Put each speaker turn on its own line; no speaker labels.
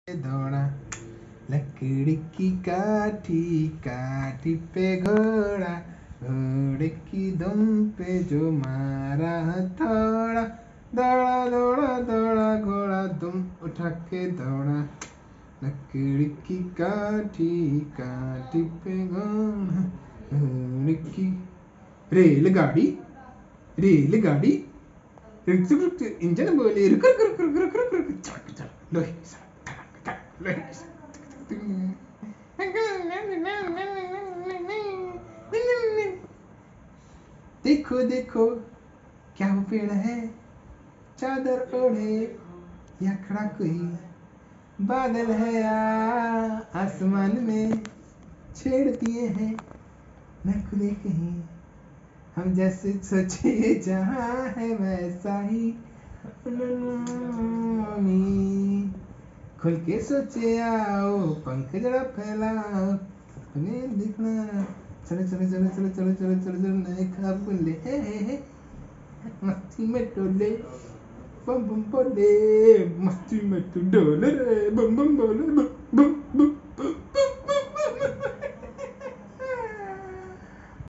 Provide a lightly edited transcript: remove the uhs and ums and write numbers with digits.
दौड़ा लकड़ी की काठी काठी पे घोड़ा घोड़े की दुम पे जो मारा हथौड़ा दौड़ा दौड़ा दौड़ा घोड़ा दुम उठा के दौड़ा लकड़ी की काठी काठी पे घोड़ा घोड़े की रेलगाड़ी रेलगाड़ी रुक रुक रुक इंजन बोले रुक रुक रुक रुक रुक रुक रुक चल चल लोहे के साथ लोहे के साथ देखो देखो क्या वो पेड़ है चादर ओढ़े या खड़ा कोई बादल है या आसमान में छेड़ दिए हैं न खुले कहीं हम जैसे सोचे जहाँ है वैसा ही खुल के सोचे आओ पंख जरा फैलाओ अपने दिखना चलो चलो चलो चलो चलो चलो चलो चलो नए खाब बोले मस्ती में डोले बम बम बोले मस्ती में तू डोले रे बम बम बोले